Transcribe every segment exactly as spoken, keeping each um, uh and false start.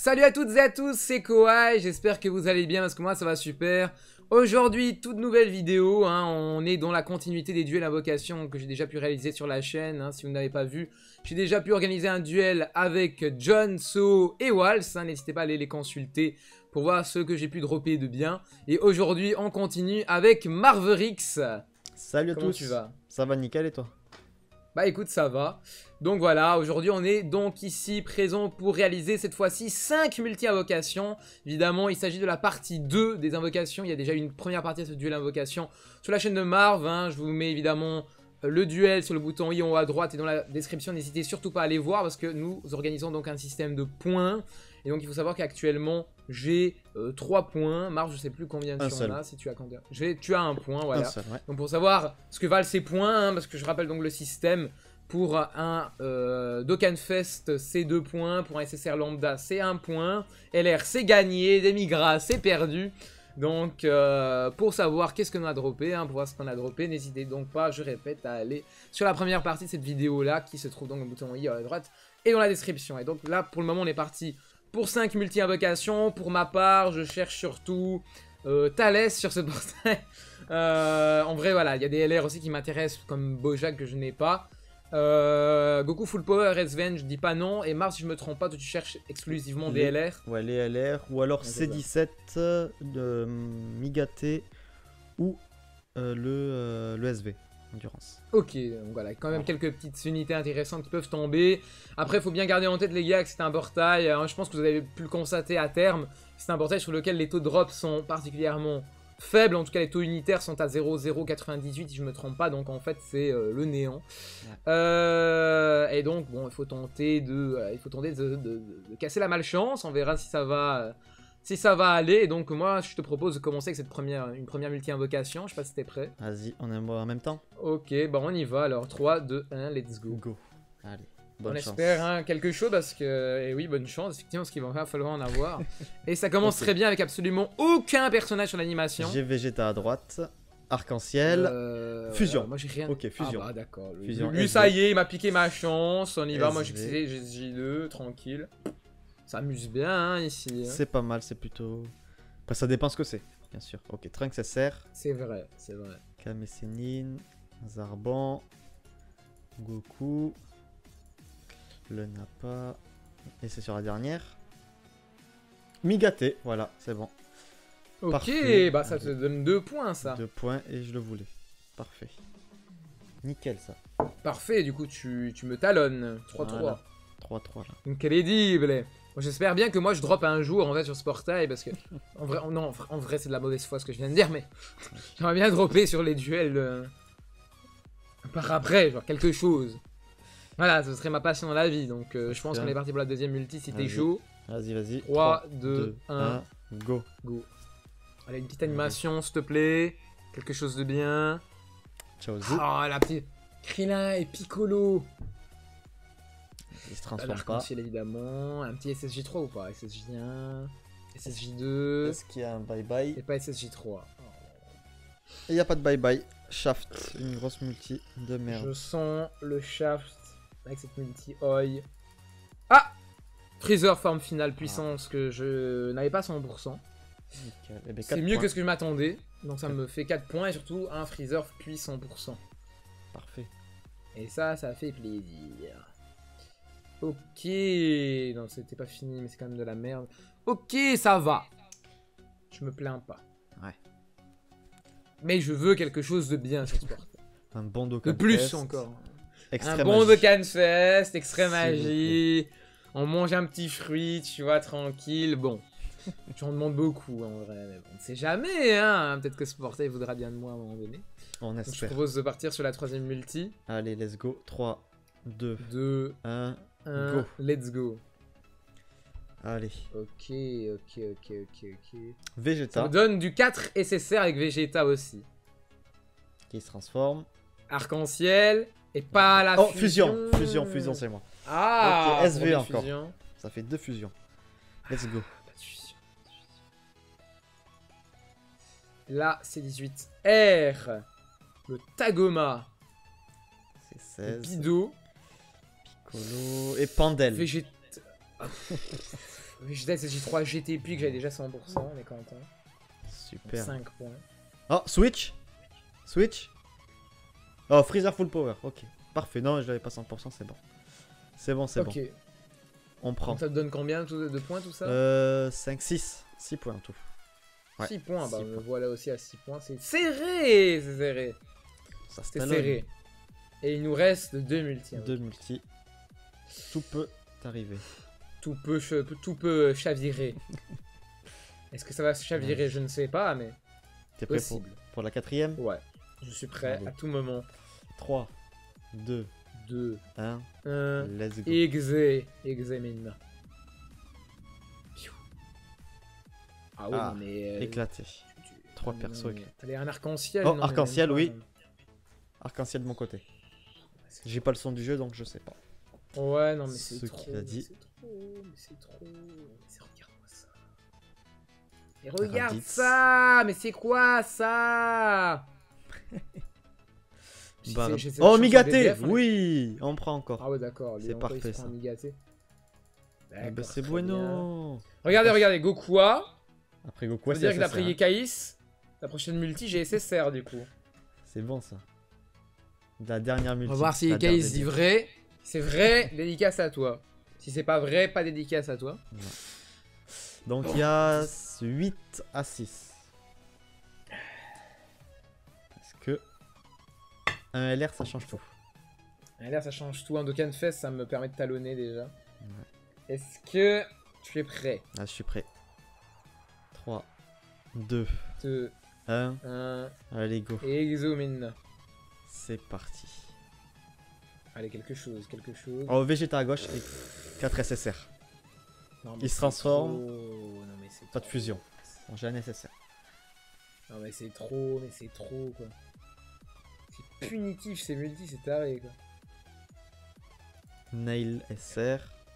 Salut à toutes et à tous, c'est Kawhi, j'espère que vous allez bien parce que moi ça va super. Aujourd'hui, toute nouvelle vidéo, hein, on est dans la continuité des duels invocation que j'ai déjà pu réaliser sur la chaîne. Hein, si vous n'avez pas vu, j'ai déjà pu organiser un duel avec John, So et Wals. Hein, n'hésitez pas à aller les consulter pour voir ce que j'ai pu dropper de bien. Et aujourd'hui, on continue avec Marverix. Salut à Comment tous. tu vas? Ça va nickel et toi? Bah écoute, ça va. Donc voilà, aujourd'hui on est donc ici présent pour réaliser cette fois-ci cinq multi-invocations. Évidemment, il s'agit de la partie deux des invocations. Il y a déjà une première partie de ce duel invocation sur la chaîne de Marv. Hein. Je vous mets évidemment le duel sur le bouton i en haut à droite et dans la description. N'hésitez surtout pas à aller voir parce que nous organisons donc un système de points. Et donc il faut savoir qu'actuellement j'ai euh, trois points. Marv, je sais plus combien tu en as, si tu as combien. Tu as un point, voilà. Un seul, ouais. Donc pour savoir ce que valent ces points, hein, parce que je rappelle donc le système. Pour un euh, Dokkanfest, c'est deux points. Pour un S S R lambda, c'est un point. L R, c'est gagné. Demigra, c'est perdu. Donc, euh, pour savoir qu'est-ce qu'on a droppé, hein, pour voir ce qu'on a droppé, n'hésitez donc pas, je répète, à aller sur la première partie de cette vidéo-là, qui se trouve dans le bouton i à droite et dans la description. Et donc là, pour le moment, on est parti pour cinq multi-invocations. Pour ma part, je cherche surtout euh, Thalès sur ce portail. euh, en vrai, voilà, il y a des L R aussi qui m'intéressent, comme Bojack que je n'ai pas. Euh, Goku Full Power, Resven, je dis pas non. Et Mars, si je me trompe pas, toi tu cherches exclusivement les, des L R. Ouais, les L R. Ou alors ouais, C dix-sept de Migate ou euh, le, euh, le S V, Endurance. Ok, donc voilà, quand même quelques petites unités intéressantes qui peuvent tomber. Après, il faut bien garder en tête, les gars, que c'est un portail. Hein, je pense que vous avez pu le constater à terme. C'est un portail sur lequel les taux de drop sont particulièrement faibles. En tout cas, les taux unitaires sont à zéro virgule zéro quatre-vingt-dix-huit, si je me trompe pas. Donc, en fait, c'est euh, le néant. Ouais. Euh, et donc, bon, il faut tenter de, euh, il faut tenter de, de, de, de casser la malchance. On verra si ça va, euh, si ça va aller. Et donc, moi, je te propose de commencer avec cette première, une première multi-invocation. Je sais pas si t'es prêt. Vas-y, on est en même temps. Ok, bon, on y va. Alors, trois, deux, un, let's go. Go. Allez. Bonne on chance. espère hein, quelque chose parce que, et oui, bonne chance, effectivement, parce qu'il va falloir en avoir. Et ça commence okay. très bien avec absolument aucun personnage sur l'animation. J'ai Vegeta à droite, Arc-en-Ciel, euh, fusion. Moi j'ai rien. Ok, fusion. Ah bah d'accord. Fusion. Lui, ça y est, il m'a piqué ma chance. On y va. S V. Moi j'ai J deux, tranquille. Ça amuse bien hein, ici. Hein. C'est pas mal, c'est plutôt. Enfin, ça dépend ce que c'est, bien sûr. Ok, Trunks S R. C'est vrai, c'est vrai. Kame Sennin, Zarban, Goku. Le Nappa. Et c'est sur la dernière. Migate, voilà, c'est bon. Ok, parfait. Bah ça te donne deux points ça. Deux points et je le voulais. Parfait. Nickel ça. Parfait, du coup tu, tu me talonnes. trois trois. Voilà. trois trois là. Incredible. Bon, j'espère bien que moi je droppe un jour en fait sur ce portail parce que en vrai, non, en vrai c'est de la mauvaise foi ce que je viens de dire, mais j'aimerais bien dropper sur les duels euh, par après, genre quelque chose. Voilà, ce serait ma passion dans la vie, donc euh, je pense qu'on est parti pour la deuxième multi si t'es chaud. Vas-y, vas-y. trois, deux, un, go. Go. Allez, une petite animation, s'il te plaît. Quelque chose de bien. Ciao, Zou. Oh, la petite Krillin et Piccolo. Il se transforme pas. Évidemment. Un petit S S J trois ou pas? S S J un, S S J deux. Est-ce qu'il y a un bye-bye? Et pas S S J trois. Il n'y a pas de bye-bye. Shaft, une grosse multi de merde. Je sens le Shaft. Avec cette multi oi. Ah, Freezer forme finale puissance ah. que je n'avais pas cent pour cent. Eh ben, c'est mieux points. que ce que je m'attendais. Donc ça me fait quatre points et surtout un Freezer puissant pour cent. Parfait. Et ça, ça fait plaisir. Ok. Non, c'était pas fini, mais c'est quand même de la merde. Ok, ça va. Je me plains pas. Ouais. Mais je veux quelque chose de bien sur ce portail. Un bon Dokkanfest. De plus encore. Extrême un bon magie. Dokkanfest, extrême magie. On mange un petit fruit, tu vois, tranquille. Bon, j'en demande beaucoup en vrai. Mais bon, on ne sait jamais, hein. Peut-être que ce portail voudra bien de moi à un moment donné. On espère. Donc, je propose de partir sur la troisième multi. Allez, let's go. trois, deux, un, un, go. Let's go. Allez. Ok, ok, ok, ok, ok. Vegeta. Ça me donne du quatre S S R avec Vegeta aussi. Qui se transforme. Arc-en-ciel. Et pas la oh, fusion. fusion, fusion, fusion, c'est moi. Ah, ok, S V encore. Fusions. Ça fait deux fusions. Let's go. Pas de fusion. Là, c'est dix-huit R. Le Tagoma. C'est seize. Le Bido. Piccolo. Et Pandel. Vegeta. Vegeta S S J trois G T P que j'avais déjà cent pour cent, on est content. Super. cinq points. Oh, Switch Switch Oh, Freezer Full Power, ok. Parfait, non, je l'avais pas cent pour cent, c'est bon. C'est bon, c'est Ok. bon. On prend. Donc ça te donne combien tout- de points tout ça? Euh, cinq, six. six points en tout. Ouais, six points, bah six me points. voilà aussi à six points. C'est serré, c'est serré. Ça C'est stallone. serré. Et il nous reste deux multi. hein. Deux multi. Tout peut arriver. Tout peut, che- tout peut chavirer. Est-ce que ça va se chavirer? Je ne sais pas, mais T'es prêt pour, possible. pour la quatrième? Ouais, je suis prêt Allez. à tout moment. trois, deux, deux, un. un, Let's go. exé, examine. Piou. Ah oui, Ah, non, mais... euh, Éclaté. tu- Trois non, persos mais- éclatés. Allez, un arc-en-ciel. Oh, non, mais arc-en-ciel, même oui. pas. Arc-en-ciel de mon côté. J'ai pas le son du jeu donc je sais pas. Ouais, non, mais c'est Ce trop. qu'il a dit. C'est trop, mais c'est trop. Mais c'est- regarde-moi ça. Mais regarde Raditz. ça. Mais c'est quoi ça? J'ai Bah, fait- j'ai cette oh, chance de Migaté. B D F, on est- Oui, on prend encore. Ah ouais, d'accord. lui, C'est encore, il se parfait, prend ça. un Migaté. Ah bah, D'accord, c'est très bueno. bien. Regardez, regardez, Gokua. Après Goku, Ça veut c'est dire qu'il a S S R, pris hein. Kais. La prochaine multi, j'ai S S R du coup. C'est bon ça. La dernière multi. On va voir si la Kais dernière dit multi. vrai. Si c'est vrai, dédicace à toi. Si c'est pas vrai, pas dédicace à toi. Donc il y a huit à six. Parce que un L R ça change tout. Là, ça change tout. Un Dokkan Fest, ça me permet de talonner déjà. Est-ce que tu es prêt? Ah, je suis prêt. trois, deux, deux, un. un, Allez go. et examine. C'est parti. Allez, quelque chose, quelque chose. Oh, Vegeta à gauche et quatre S S R. Non, mais il se c'est transforme. trop. Non, mais c'est Pas de trop. fusion. Bon, j'ai un S S R. Non, mais c'est trop, mais c'est trop quoi. C'est punitif, c'est multi, c'est taré quoi. Nail S R.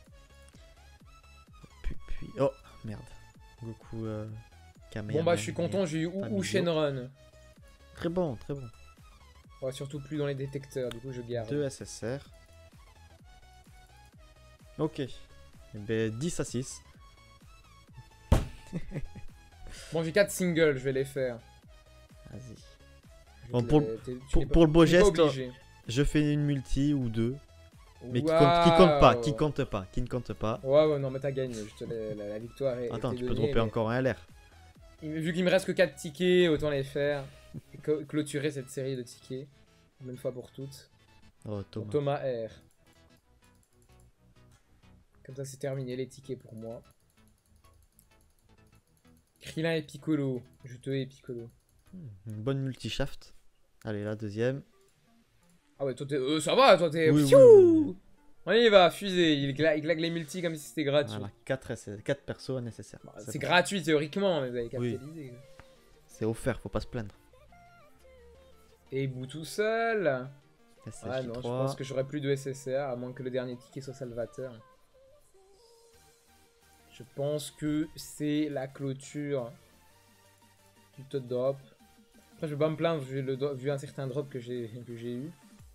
Puis, puis... Oh, merde. Goku euh, Kamehameha. Bon, bah, je suis content, j'ai eu Pas ou, ou Mizo. Shenron. Très bon, très bon. Ouais, surtout plus dans les détecteurs, du coup, je garde. deux S S R. Ok. Eh ben, dix à six. Bon, j'ai quatre singles, je vais les faire. Vas-y. Je Bon, te pour- les- t'es- tu Pour, n'es pas- pour le beau tu n'es pas geste, obligé. je fais une multi ou deux. Mais qui compte, qui compte pas, qui compte pas, qui ne compte pas. Ouais, ouais, non, mais t'as gagné. Je te l'ai- la, la victoire est. Attends, était tu peux donnée, dropper mais encore un L R. il- Vu qu'il me reste que quatre tickets, autant les faire. Et co- clôturer cette série de tickets. Une fois pour toutes. Oh, Donc, Thomas. Thomas R. Comme ça, c'est terminé les tickets pour moi. Krillin et Piccolo. Je te hais, Piccolo. Une bonne multi-shaft. Allez, la deuxième. Ah ouais, toi, t'es. Euh, ça va, toi, t'es. Oui, oui, Pfiou oui, oui. On y va, fusée. Il, gla... il claque les multis comme si c'était gratuit. Voilà, quatre, quatre persos nécessaires. Bah, C'est c'est bon. gratuit théoriquement, mais vous avez Oui. capté l'idée. quoi. C'est offert, faut pas se plaindre. Et Boo tout seul. S Ah S J non, je trois. pense que j'aurai plus de S S R, à moins que le dernier ticket soit salvateur. Je pense que c'est la clôture du top drop. Après, je vais pas me plaindre vu, le do- vu un certain drop que j'ai que j'ai eu.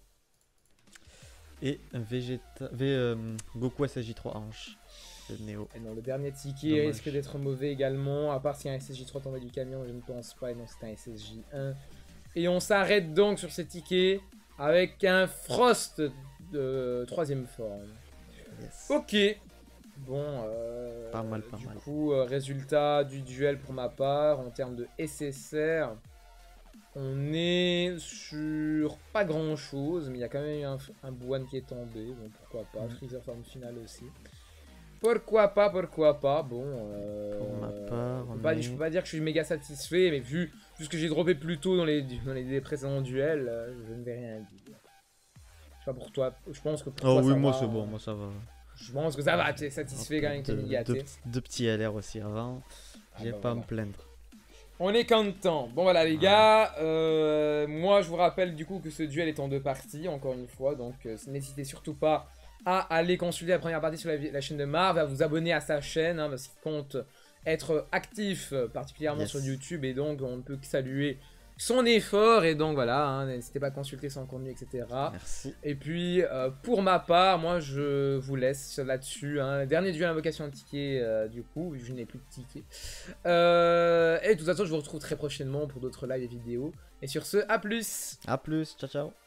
Et un Vegeta. V, euh, Goku S S J trois hanche. Le Néo. Et non, le dernier ticket Dommage. risque d'être mauvais également, à part si un S S J trois tombé du camion, je ne pense pas, et non, c'est un S S J un. Et on s'arrête donc sur ces tickets avec un Frost de troisième forme. Yes. Ok. Bon, euh, Pas mal, pas du mal. coup, euh, résultat du duel pour ma part, en termes de S S R, on est sur pas grand chose, mais il y a quand même eu un, un Bouane qui est tombé, bon pourquoi pas, Mm. Freezer forme finale aussi. Pourquoi pas, pourquoi pas, bon, euh, Pour ma part, je on peux pas, est- je peux pas dire que je suis méga satisfait, mais vu, vu ce que j'ai droppé plus tôt dans les, dans les précédents duels, euh, je ne vais rien dire. Je sais pas pour toi, je pense que pour Oh toi, oui, ça moi va. c'est bon, moi ça va. Je pense que ça va, tu es satisfait quand même que t'es Deux, Migaté. deux, deux petits L R aussi avant. Ah J'ai bah pas à voilà. me plaindre. On est content. Bon voilà les Ouais. gars, euh, moi je vous rappelle du coup que ce duel est en deux parties, encore une fois, donc euh, n'hésitez surtout pas à aller consulter la première partie sur la, vi- la chaîne de Marv, à vous abonner à sa chaîne, hein, parce qu'il compte être actif, euh, particulièrement Yes. sur YouTube, et donc on ne peut que saluer son effort. Et donc voilà, hein, n'hésitez pas à consulter son contenu, et cetera. Merci. Et puis euh, pour ma part, moi je vous laisse là-dessus. Hein. Dernier duel invocation de ticket, euh, du coup, je n'ai plus de ticket. Euh, et de toute façon, je vous retrouve très prochainement pour d'autres lives et vidéos. Et sur ce, à plus! À plus, ciao ciao.